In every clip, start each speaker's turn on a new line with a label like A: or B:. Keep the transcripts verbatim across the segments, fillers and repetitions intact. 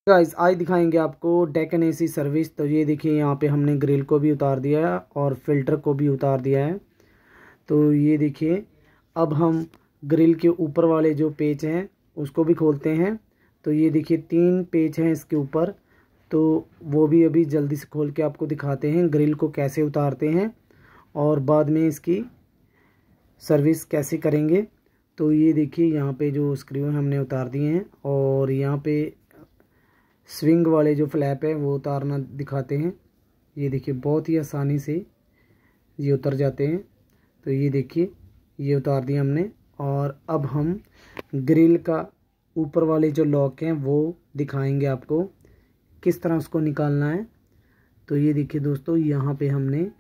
A: Guys आज दिखाएंगे आपको डेक्कन एसी सर्विस। तो ये देखिए यहाँ पे हमने ग्रिल को भी उतार दिया है और फिल्टर को भी उतार दिया है। तो ये देखिए अब हम ग्रिल के ऊपर वाले जो पेच हैं उसको भी खोलते हैं। तो ये देखिए तीन पेच हैं इसके ऊपर, तो वो भी अभी जल्दी से खोल के आपको दिखाते हैं ग्रिल को कैसे उतारते हैं और बाद में इसकी सर्विस कैसे करेंगे। तो ये देखिए यहाँ पे जो स्क्रू हमने उतार दिए हैं और यहाँ पे स्विंग वाले जो फ्लैप है वो उतारना दिखाते हैं। ये देखिए बहुत ही आसानी से ये उतर जाते हैं। तो ये देखिए ये उतार दिया हमने और अब हम ग्रिल का ऊपर वाले जो लॉक हैं वो दिखाएंगे आपको किस तरह उसको निकालना है। तो ये देखिए दोस्तों यहाँ पे हमने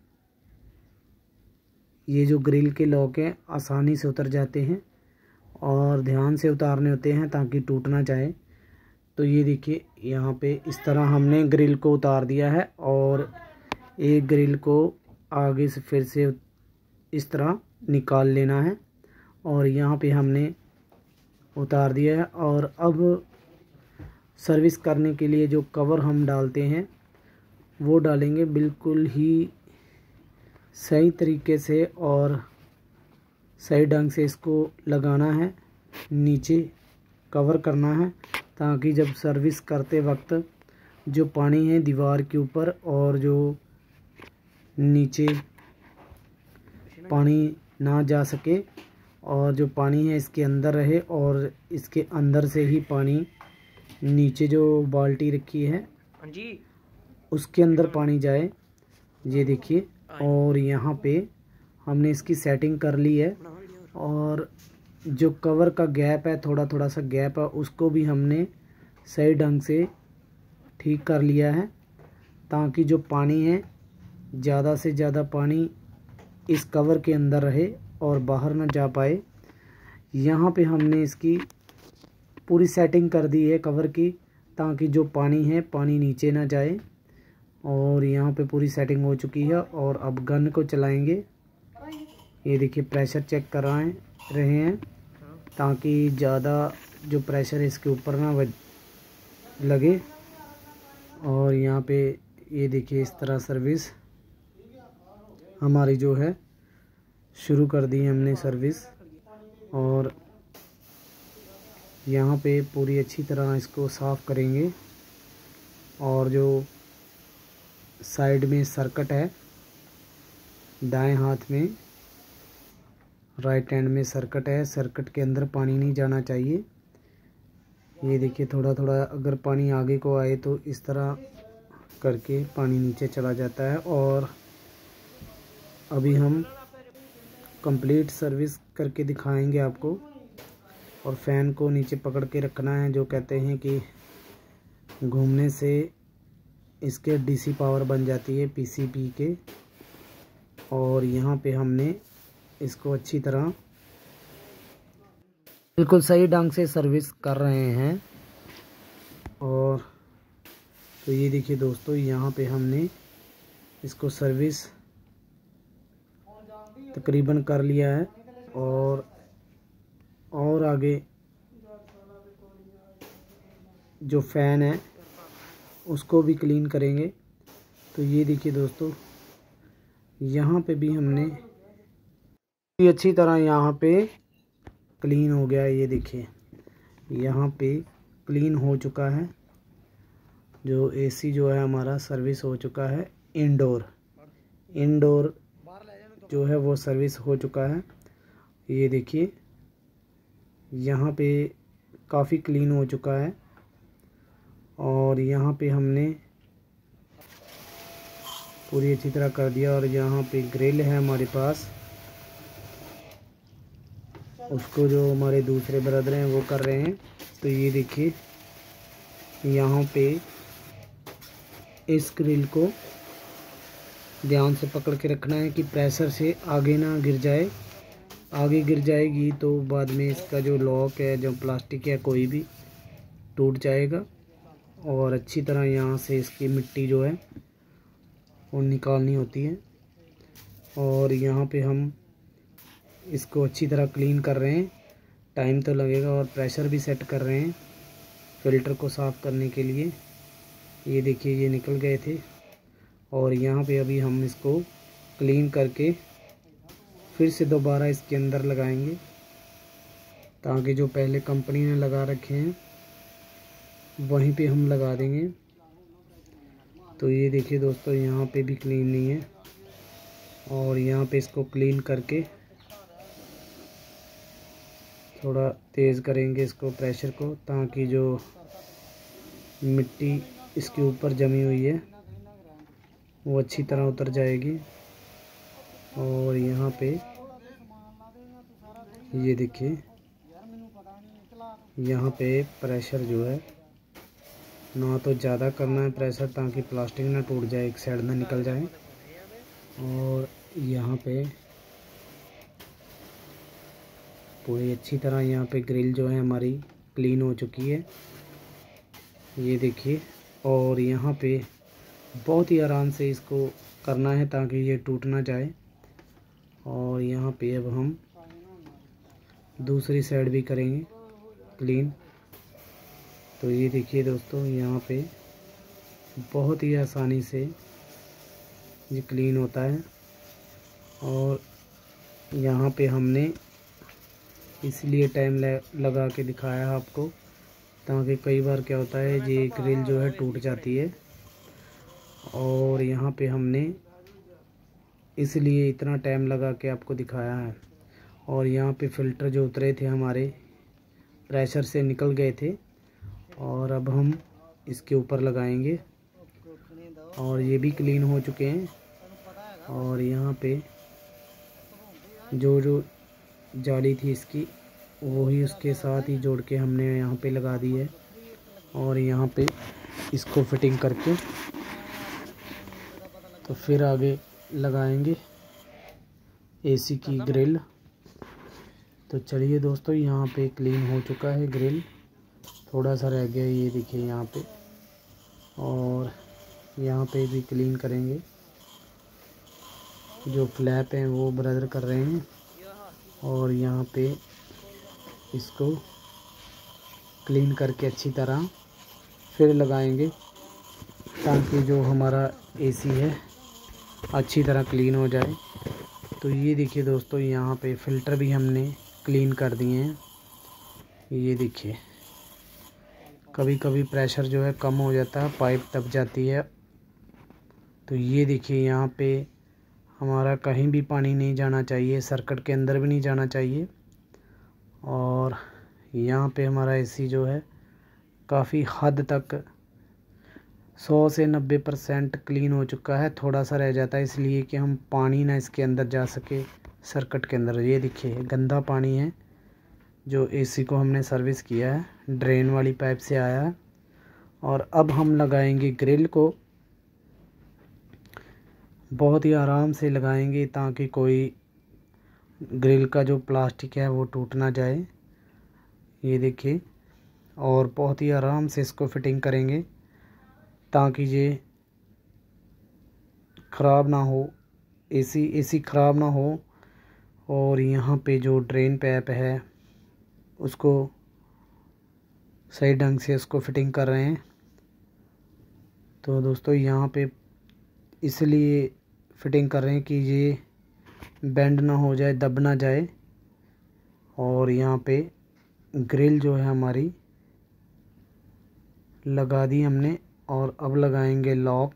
A: ये जो ग्रिल के लॉक हैं आसानी से उतर जाते हैं और ध्यान से उतारने होते हैं ताकि टूट ना जाए। तो ये देखिए यहाँ पे इस तरह हमने ग्रिल को उतार दिया है और एक ग्रिल को आगे से फिर से इस तरह निकाल लेना है और यहाँ पे हमने उतार दिया है। और अब सर्विस करने के लिए जो कवर हम डालते हैं वो डालेंगे बिल्कुल ही सही तरीके से और सही ढंग से इसको लगाना है, नीचे कवर करना है ताकि जब सर्विस करते वक्त जो पानी है दीवार के ऊपर और जो नीचे पानी ना जा सके और जो पानी है इसके अंदर रहे और इसके अंदर से ही पानी नीचे जो बाल्टी रखी है उसके अंदर पानी जाए। ये देखिए और यहाँ पे हमने इसकी सेटिंग कर ली है और जो कवर का गैप है थोड़ा थोड़ा सा गैप है उसको भी हमने सही ढंग से ठीक कर लिया है ताकि जो पानी है ज़्यादा से ज़्यादा पानी इस कवर के अंदर रहे और बाहर ना जा पाए। यहाँ पे हमने इसकी पूरी सेटिंग कर दी है कवर की ताकि जो पानी है पानी नीचे ना जाए और यहाँ पे पूरी सेटिंग हो चुकी है। और अब गन को चलाएंगे। ये देखिए प्रेशर चेक कर रहे हैं ताकि ज़्यादा जो प्रेशर इसके ऊपर ना लगे। और यहाँ पे ये देखिए इस तरह सर्विस हमारी जो है शुरू कर दी हमने सर्विस और यहाँ पे पूरी अच्छी तरह इसको साफ़ करेंगे। और जो साइड में सर्किट है दाएं हाथ में, राइट हैंड में सर्किट है, सर्किट के अंदर पानी नहीं जाना चाहिए। ये देखिए थोड़ा थोड़ा अगर पानी आगे को आए तो इस तरह करके पानी नीचे चला जाता है। और अभी हम कंप्लीट सर्विस करके दिखाएंगे आपको। और फैन को नीचे पकड़ के रखना है, जो कहते हैं कि घूमने से इसके डीसी पावर बन जाती है पीसीबी के। और यहाँ पे हमने इसको अच्छी तरह बिल्कुल सही ढंग से सर्विस कर रहे हैं। और तो ये देखिए दोस्तों यहाँ पे हमने इसको सर्विस तकरीबन कर लिया है और और आगे जो फैन है उसको भी क्लीन करेंगे। तो ये देखिए दोस्तों यहाँ पे भी हमने अच्छी तरह यहाँ पे क्लीन हो गया है। ये देखिए यहाँ पे क्लीन हो चुका है, जो एसी जो है हमारा सर्विस हो चुका है। इंडोर इंडोर जो है वो सर्विस हो चुका है। ये देखिए यहाँ पे काफ़ी क्लीन हो चुका है। और यहाँ पे हमने पूरी अच्छी तरह कर दिया। और यहाँ पे ग्रिल है हमारे पास, उसको जो हमारे दूसरे ब्रदर हैं वो कर रहे हैं। तो ये देखिए यहाँ पे इस ग्रिल को ध्यान से पकड़ के रखना है कि प्रेशर से आगे ना गिर जाए। आगे गिर जाएगी तो बाद में इसका जो लॉक है, जो प्लास्टिक है, कोई भी टूट जाएगा। और अच्छी तरह यहाँ से इसकी मिट्टी जो है वो निकालनी होती है। और यहाँ पे हम इसको अच्छी तरह क्लीन कर रहे हैं। टाइम तो लगेगा और प्रेशर भी सेट कर रहे हैं। फ़िल्टर को साफ़ करने के लिए। ये देखिए ये निकल गए थे और यहाँ पे अभी हम इसको क्लीन करके फिर से दोबारा इसके अंदर लगाएंगे, ताकि जो पहले कंपनी ने लगा रखे हैं वहीं पे हम लगा देंगे। तो ये देखिए दोस्तों यहाँ पे भी क्लीन नहीं है और यहाँ पे इसको क्लीन करके थोड़ा तेज़ करेंगे इसको प्रेशर को, ताकि जो मिट्टी इसके ऊपर जमी हुई है वो अच्छी तरह उतर जाएगी। और यहाँ पे ये देखिए यहाँ पे प्रेशर जो है ना तो ज़्यादा करना है प्रेशर, ताकि प्लास्टिक ना टूट जाए, एक साइड ना निकल जाए। और यहाँ पे पूरी अच्छी तरह यहाँ पे ग्रिल जो है हमारी क्लीन हो चुकी है, ये देखिए। और यहाँ पे बहुत ही आराम से इसको करना है ताकि ये टूट ना जाए। और यहाँ पे अब हम दूसरी साइड भी करेंगे क्लीन। तो ये देखिए दोस्तों यहाँ पे बहुत ही आसानी से ये क्लीन होता है। और यहाँ पे हमने इसलिए टाइम लगा के दिखाया है आपको, ताकि कई बार क्या होता है ये ग्रिल जो है टूट जाती है। और यहाँ पे हमने इसलिए इतना टाइम लगा के आपको दिखाया है। और यहाँ पे फ़िल्टर जो उतरे थे हमारे प्रेशर से निकल गए थे, और अब हम इसके ऊपर लगाएंगे और ये भी क्लीन हो चुके हैं। और यहाँ पे जो जो जाली थी इसकी वही उसके साथ ही जोड़ के हमने यहाँ पे लगा दी है। और यहाँ पे इसको फिटिंग करके तो फिर आगे लगाएंगे एसी की ग्रिल। तो चलिए दोस्तों यहाँ पे क्लीन हो चुका है ग्रिल, थोड़ा सा रह गया ये देखिए यहाँ पे। और यहाँ पे भी क्लीन करेंगे, जो फ्लैप हैं वो ब्रदर कर रहे हैं। और यहाँ पे इसको क्लीन करके अच्छी तरह फिर लगाएंगे, ताकि जो हमारा एसी है अच्छी तरह क्लीन हो जाए। तो ये देखिए दोस्तों यहाँ पे फ़िल्टर भी हमने क्लीन कर दिए हैं, ये देखिए। कभी कभी प्रेशर जो है कम हो जाता है, पाइप दब जाती है। तो ये देखिए यहाँ पे हमारा कहीं भी पानी नहीं जाना चाहिए, सर्किट के अंदर भी नहीं जाना चाहिए। और यहाँ पे हमारा एसी जो है काफ़ी हद तक सौ से नब्बे परसेंट क्लीन हो चुका है। थोड़ा सा रह जाता है इसलिए कि हम पानी ना इसके अंदर जा सके सर्किट के अंदर। ये देखिए गंदा पानी है जो एसी को हमने सर्विस किया है, ड्रेन वाली पाइप से आया है। और अब हम लगाएंगे ग्रिल को, बहुत ही आराम से लगाएंगे ताकि कोई ग्रिल का जो प्लास्टिक है वो टूट ना जाए, ये देखिए। और बहुत ही आराम से इसको फिटिंग करेंगे ताकि ये ख़राब ना हो, एसी एसी ख़राब ना हो। और यहाँ पे जो ड्रेन पाइप है उसको सही ढंग से उसको फिटिंग कर रहे हैं। तो दोस्तों यहाँ पे इसलिए फिटिंग कर रहे हैं कि ये बेंड ना हो जाए, दब ना जाए। और यहाँ पे ग्रिल जो है हमारी लगा दी हमने। और अब लगाएंगे लॉक।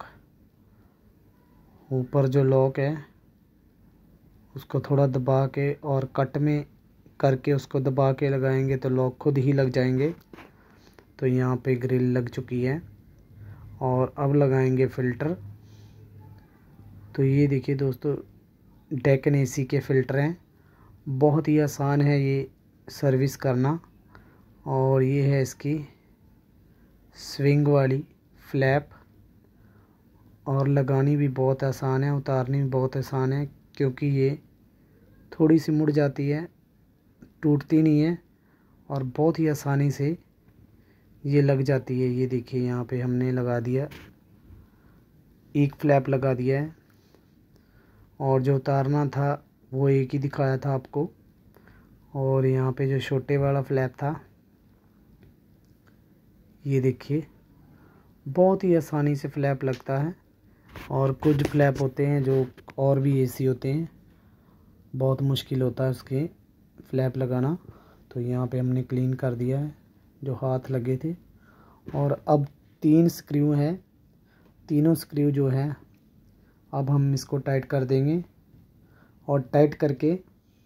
A: ऊपर जो लॉक है उसको थोड़ा दबा के और कट में करके उसको दबा के लगाएंगे तो लॉक खुद ही लग जाएंगे। तो यहाँ पे ग्रिल लग चुकी है। और अब लगाएंगे फ़िल्टर। तो ये देखिए दोस्तों डेकन एसी के फ़िल्टर हैं, बहुत ही आसान है ये सर्विस करना। और ये है इसकी स्विंग वाली फ्लैप, और लगानी भी बहुत आसान है, उतारनी भी बहुत आसान है, क्योंकि ये थोड़ी सी मुड़ जाती है, टूटती नहीं है और बहुत ही आसानी से ये लग जाती है। ये देखिए यहाँ पे हमने लगा दिया, एक फ्लैप लगा दिया है। और जो उतारना था वो एक ही दिखाया था आपको। और यहाँ पे जो छोटे वाला फ्लैप था ये देखिए बहुत ही आसानी से फ्लैप लगता है। और कुछ फ्लैप होते हैं जो और भी एसी होते हैं, बहुत मुश्किल होता है उसके फ्लैप लगाना। तो यहाँ पे हमने क्लीन कर दिया है जो हाथ लगे थे। और अब तीन स्क्रू हैं, तीनों स्क्रू जो है अब हम इसको टाइट कर देंगे और टाइट करके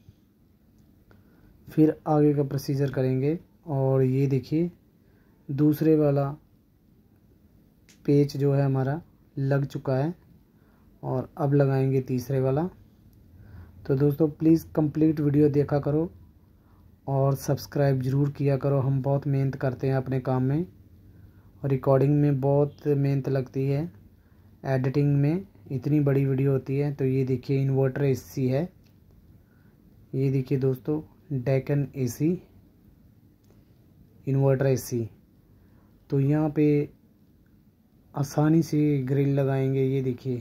A: फिर आगे का प्रोसीजर करेंगे। और ये देखिए दूसरे वाला पेच जो है हमारा लग चुका है और अब लगाएंगे तीसरे वाला। तो दोस्तों प्लीज़ कंप्लीट वीडियो देखा करो और सब्सक्राइब ज़रूर किया करो। हम बहुत मेहनत करते हैं अपने काम में और रिकॉर्डिंग में बहुत मेहनत लगती है, एडिटिंग में इतनी बड़ी वीडियो होती है। तो ये देखिए इन्वर्टर एसी है, ये देखिए दोस्तों डेकन एसी इन्वर्टर एसी। तो यहाँ पे आसानी से ग्रिल लगाएंगे। ये देखिए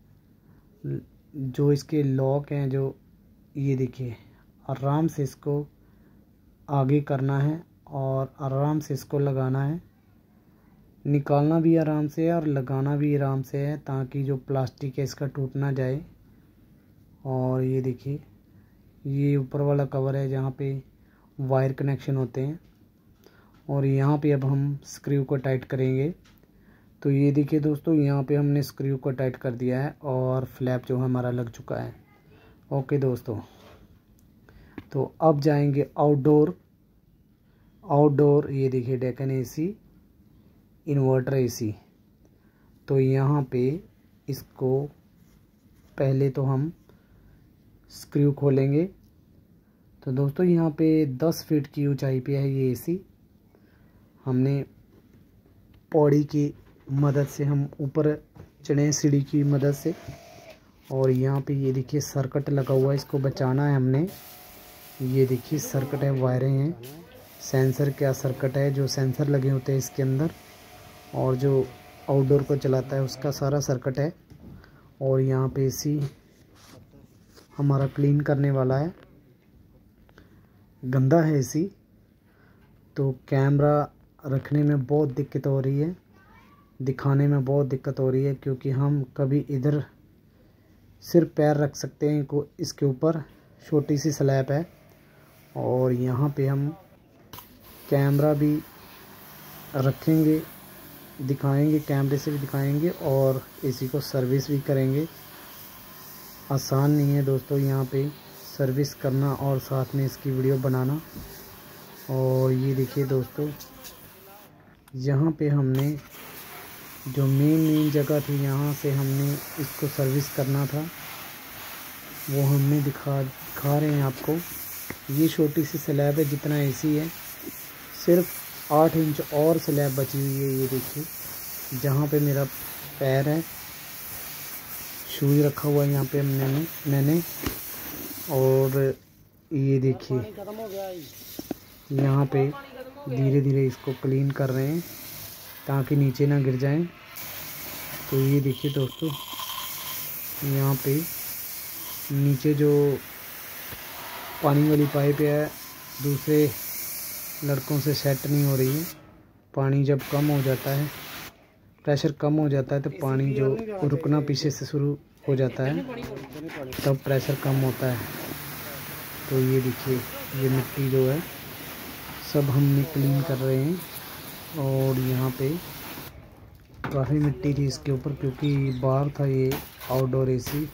A: जो इसके लॉक हैं, जो ये देखिए आराम से इसको आगे करना है और आराम से इसको लगाना है। निकालना भी आराम से है और लगाना भी आराम से है ताकि जो प्लास्टिक है इसका टूट ना जाए। और ये देखिए ये ऊपर वाला कवर है जहाँ पे वायर कनेक्शन होते हैं। और यहाँ पे अब हम स्क्रू को टाइट करेंगे। तो ये देखिए दोस्तों यहाँ पे हमने स्क्रू को टाइट कर दिया है और फ्लैप जो हमारा लग चुका है। ओके दोस्तों, तो अब जाएंगे आउटडोर। आउटडोर ये देखिए डेकन एसी इन्वर्टर एसी। तो यहाँ पे इसको पहले तो हम स्क्रू खोलेंगे। तो दोस्तों यहाँ पे दस फीट की ऊंचाई पे है ये एसी। हमने पौड़ी की मदद से हम ऊपर चढ़े सीढ़ी की मदद से। और यहाँ पे ये देखिए सर्किट लगा हुआ है, इसको बचाना है हमने। ये देखिए सर्किट है, वायरें हैं, सेंसर क्या सर्किट है, जो सेंसर लगे होते हैं इसके अंदर और जो आउटडोर को चलाता है उसका सारा सर्किट है। और यहाँ पे एसी हमारा क्लीन करने वाला है, गंदा है एसी। तो कैमरा रखने में बहुत दिक्कत हो रही है, दिखाने में बहुत दिक्कत हो रही है क्योंकि हम कभी इधर सिर्फ पैर रख सकते हैं को इसके ऊपर छोटी सी स्लैब है। और यहाँ पे हम कैमरा भी रखेंगे, दिखाएंगे, कैमरे से भी दिखाएंगे और एसी को सर्विस भी करेंगे। आसान नहीं है दोस्तों यहाँ पे सर्विस करना और साथ में इसकी वीडियो बनाना। और ये देखिए दोस्तों यहाँ पे हमने जो मेन मेन जगह थी यहाँ से हमने इसको सर्विस करना था, वो हमने दिखा दिखा रहे हैं आपको। ये छोटी सी स्लैब है, जितना एसी है सिर्फ आठ इंच और स्लैब बची हुई है। ये देखिए जहाँ पे मेरा पैर है, शूज रखा हुआ है यहाँ पे हमने मैंने और ये देखिए यहाँ पे धीरे धीरे इसको क्लीन कर रहे हैं ताकि नीचे ना गिर जाएं। तो ये देखिए दोस्तों यहाँ पे नीचे जो पानी वाली पाइप है दूसरे लड़कों से सेट नहीं हो रही है। पानी जब कम हो जाता है, प्रेशर कम हो जाता है तो पानी जो रुकना पीछे से शुरू हो जाता है, तब प्रेशर कम होता है। तो ये देखिए ये मिट्टी जो है सब हमने क्लीन कर रहे हैं। और यहाँ पे काफ़ी मिट्टी थी इसके ऊपर क्योंकि बाहर था ये आउटडोर एसी,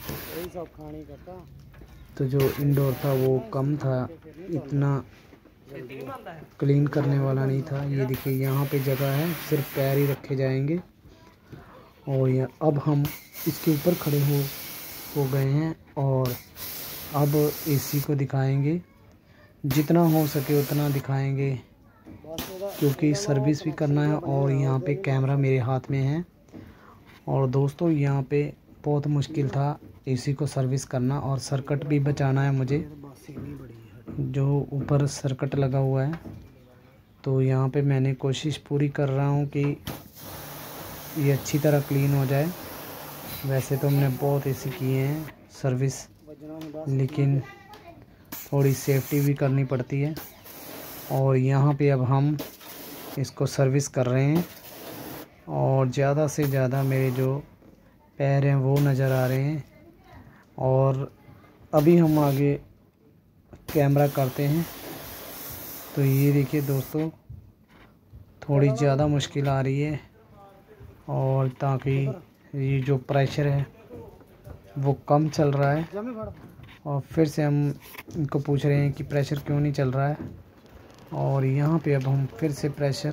A: तो जो इंडोर था वो कम था, इतना क्लीन करने वाला नहीं था। ये देखिए यहाँ पे जगह है, सिर्फ पैर ही रखे जाएंगे। और ये अब हम इसके ऊपर खड़े हो हो गए हैं और अब एसी को दिखाएंगे, जितना हो सके उतना दिखाएंगे क्योंकि सर्विस भी करना है। और यहाँ पे कैमरा मेरे हाथ में है। और दोस्तों यहाँ पे बहुत मुश्किल था एसी को सर्विस करना और सर्किट भी बचाना है मुझे, जो ऊपर सर्किट लगा हुआ है। तो यहाँ पे मैंने कोशिश पूरी कर रहा हूँ कि ये अच्छी तरह क्लीन हो जाए। वैसे तो हमने बहुत एसी किए हैं सर्विस, लेकिन थोड़ी सेफ्टी भी करनी पड़ती है। और यहाँ पे अब हम इसको सर्विस कर रहे हैं और ज़्यादा से ज़्यादा मेरे जो पैर हैं वो नज़र आ रहे हैं। और अभी हम आगे कैमरा करते हैं तो ये देखिए दोस्तों, थोड़ी ज़्यादा मुश्किल आ रही है और ताकि ये जो प्रेशर है वो कम चल रहा है। और फिर से हम इनको पूछ रहे हैं कि प्रेशर क्यों नहीं चल रहा है। और यहाँ पे अब हम फिर से प्रेशर,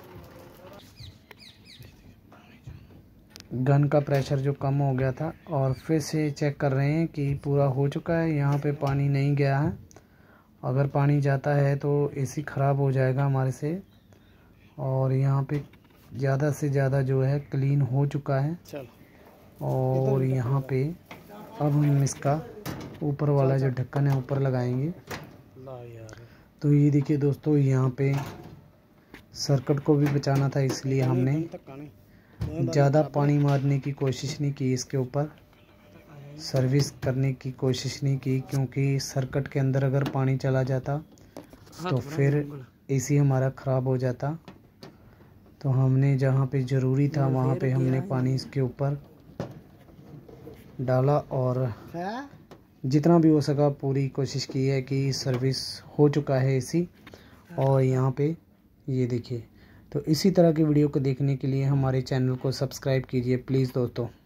A: गन का प्रेशर जो कम हो गया था, और फिर से चेक कर रहे हैं कि पूरा हो चुका है। यहाँ पे पानी नहीं गया है, अगर पानी जाता है तो एसी ख़राब हो जाएगा हमारे से। और यहाँ पे ज़्यादा से ज़्यादा जो है क्लीन हो चुका है। और यहाँ पे अब हम इसका ऊपर वाला जो ढक्कन है ऊपर लगाएंगे। तो ये देखिए दोस्तों, यहाँ पे सर्किट को भी बचाना था, इसलिए हमने ज़्यादा पानी मारने की कोशिश नहीं की, इसके ऊपर सर्विस करने की कोशिश नहीं की, क्योंकि सर्किट के अंदर अगर पानी चला जाता तो फिर एसी हमारा ख़राब हो जाता। तो हमने जहाँ पे ज़रूरी था वहाँ पे हमने पानी इसके ऊपर डाला और जितना भी हो सका पूरी कोशिश की है कि सर्विस हो चुका है एसी। और यहाँ पे ये देखिए, तो इसी तरह की वीडियो को देखने के लिए हमारे चैनल को सब्सक्राइब कीजिए प्लीज़ दोस्तों।